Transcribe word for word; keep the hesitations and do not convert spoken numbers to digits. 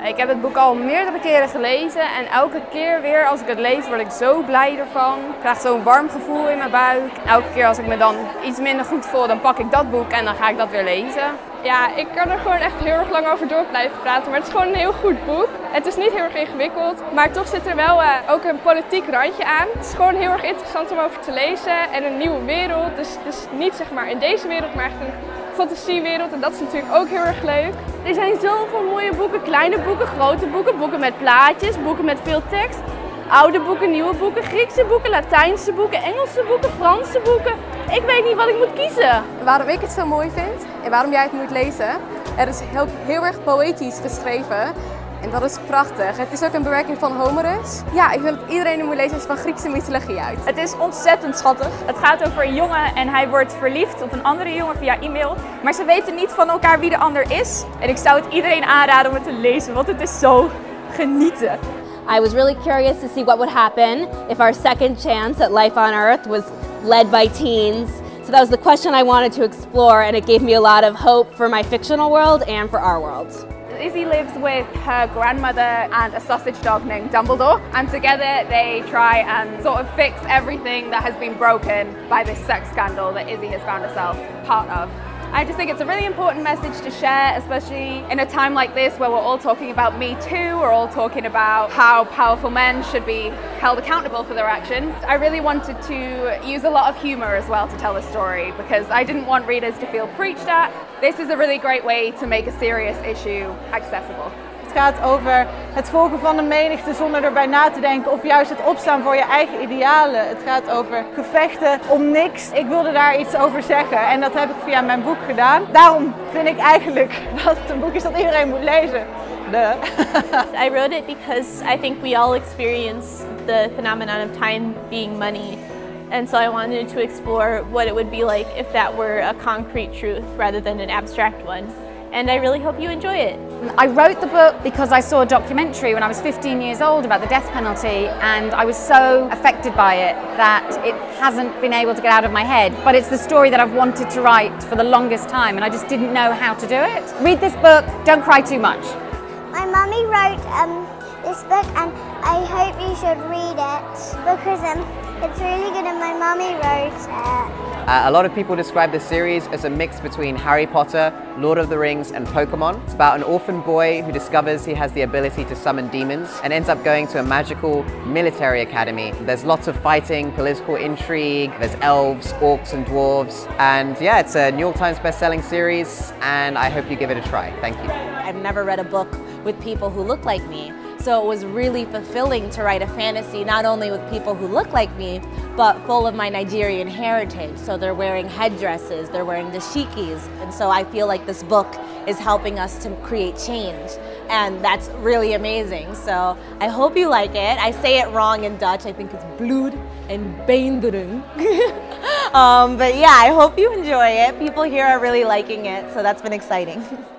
Ik heb het boek al meerdere keren gelezen en elke keer weer als ik het lees word ik zo blij ervan. Ik krijg zo'n warm gevoel in mijn buik. Elke keer als ik me dan iets minder goed voel, dan pak ik dat boek en dan ga ik dat weer lezen. Ja, ik kan er gewoon echt heel erg lang over door blijven praten, maar het is gewoon een heel goed boek. Het is niet heel erg ingewikkeld, maar toch zit er wel uh, ook een politiek randje aan. Het is gewoon heel erg interessant om over te lezen en een nieuwe wereld. Dus het is niet zeg maar in deze wereld, maar echt een fantasiewereld en dat is natuurlijk ook heel erg leuk. Er zijn zoveel mooie boeken, kleine boeken, grote boeken, boeken met plaatjes, boeken met veel tekst. Oude boeken, nieuwe boeken, Griekse boeken, Latijnse boeken, Engelse boeken, Franse boeken. Ik weet niet wat ik moet kiezen. Waarom ik het zo mooi vind en waarom jij het moet lezen, er is heel, heel erg poëtisch geschreven en dat is prachtig. Het is ook een bewerking van Homerus. Ja, ik wil dat iedereen het moet lezen als je van Griekse mythologie uit. Het is ontzettend schattig. Het gaat over een jongen en hij wordt verliefd op een andere jongen via e-mail. Maar ze weten niet van elkaar wie de ander is. En ik zou het iedereen aanraden om het te lezen, want het is zo genieten. I was really curious to see what would happen if our second chance at life on Earth was led by teens. So that was the question I wanted to explore, and it gave me a lot of hope for my fictional world and for our world. Izzy lives with her grandmother and a sausage dog named Dumbledore, and together they try and sort of fix everything that has been broken by this sex scandal that Izzy has found herself part of. I just think it's a really important message to share, especially in a time like this where we're all talking about Me Too, we're all talking about how powerful men should be held accountable for their actions. I really wanted to use a lot of humour as well to tell the story because I didn't want readers to feel preached at. This is a really great way to make a serious issue accessible. Het gaat over het volgen van de menigte zonder erbij na te denken of juist het opstaan voor je eigen idealen. Het gaat over gevechten om niks. Ik wilde daar iets over zeggen en dat heb ik via mijn boek gedaan. Daarom vind ik eigenlijk dat het een boek is dat iedereen moet lezen. Duh. I wrote it because I think we all experience the phenomenon of time being money. And so I wanted to explore what it would be like if that were a concrete truth rather than an abstract one. And I really hope you enjoy it. I wrote the book because I saw a documentary when I was fifteen years old about the death penalty, and I was so affected by it that it hasn't been able to get out of my head. But it's the story that I've wanted to write for the longest time, and I just didn't know how to do it. Read this book, don't cry too much. My mummy wrote um, this book and I hope you should read it because um, it's really good and my mummy wrote it. Uh, a lot of people describe this series as a mix between Harry Potter, Lord of the Rings and Pokemon. It's about an orphan boy who discovers he has the ability to summon demons and ends up going to a magical military academy. There's lots of fighting, political intrigue, there's elves, orcs and dwarves, and yeah, it's a New York Times best-selling series and I hope you give it a try. Thank you. I've never read a book with people who look like me. So it was really fulfilling to write a fantasy not only with people who look like me, but full of my Nigerian heritage. So they're wearing headdresses, they're wearing dashikis. And so I feel like this book is helping us to create change. And that's really amazing. So I hope you like it. I say it wrong in Dutch. I think it's bloed and beenderen. um, but yeah, I hope you enjoy it. People here are really liking it, so that's been exciting.